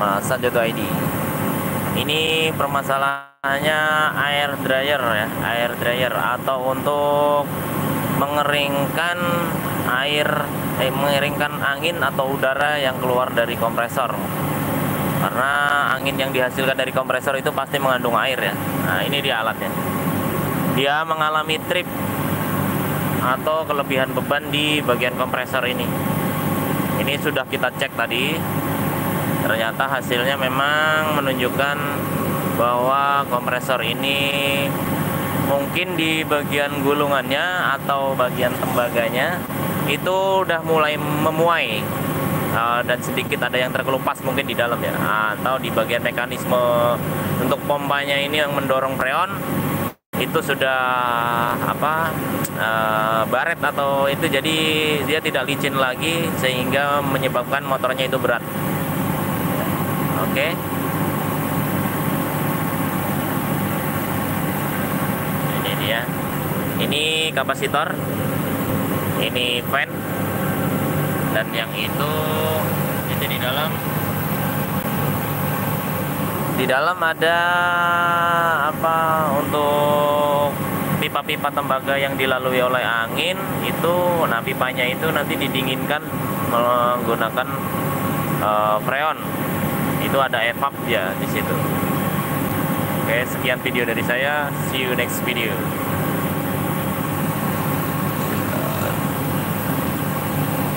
Mas Sanjoto ID. Ini permasalahannya air dryer ya, air dryer atau untuk mengeringkan mengeringkan angin atau udara yang keluar dari kompresor. Karena angin yang dihasilkan dari kompresor itu pasti mengandung air ya. Nah, ini dia alatnya. Dia mengalami trip atau kelebihan beban di bagian kompresor ini. Ini sudah kita cek tadi. Ternyata hasilnya memang menunjukkan bahwa kompresor ini mungkin di bagian gulungannya atau bagian tembaganya itu udah mulai memuai, dan sedikit ada yang terkelupas mungkin di dalam ya, atau di bagian mekanisme untuk pompanya ini yang mendorong freon itu sudah baret atau itu, jadi dia tidak licin lagi sehingga menyebabkan motornya itu berat. Oke. Ini dia. Ini kapasitor. Ini fan. Dan yang itu di dalam. Di dalam ada apa untuk pipa-pipa tembaga yang dilalui oleh angin itu. Nah, pipanya itu nanti didinginkan menggunakan freon. Itu ada evap ya di situ. Oke, sekian video dari saya. See you next video.